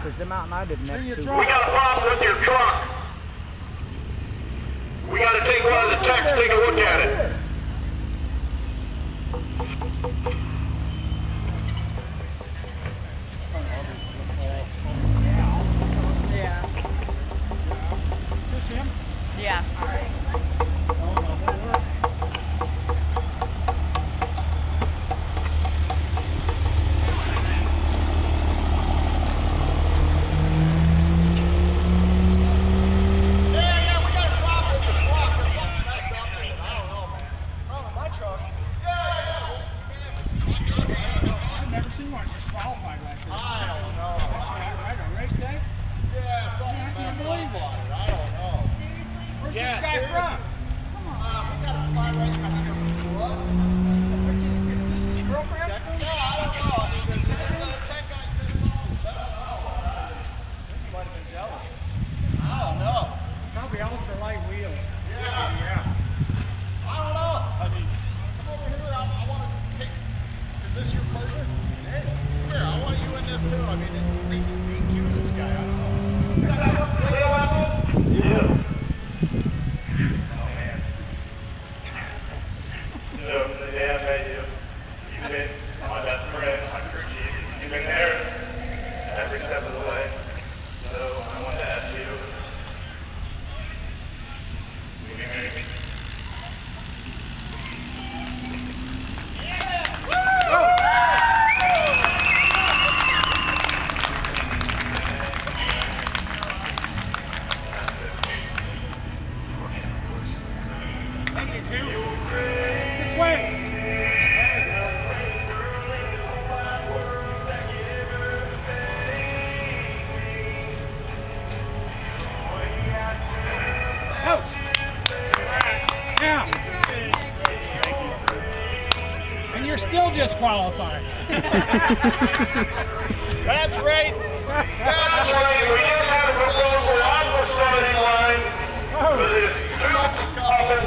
because them out and I did next to We got a problem with your truck. We got to take one of the techs, take a look at it. Yeah. And you're still disqualified. That's right. That's right. We just had a proposal on the starting line for this two